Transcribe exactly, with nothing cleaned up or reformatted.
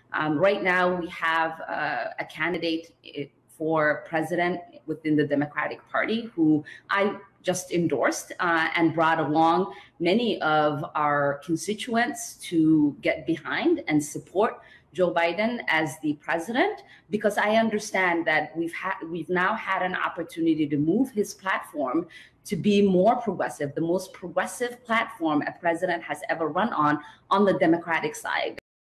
Um, right now, we have uh, a candidate for president within the Democratic Party who I just endorsed uh, and brought along many of our constituents to get behind and support Joe Biden as the president, because I understand that we've had we've now had an opportunity to move his platform to be more progressive, the most progressive platform a president has ever run on on the Democratic side.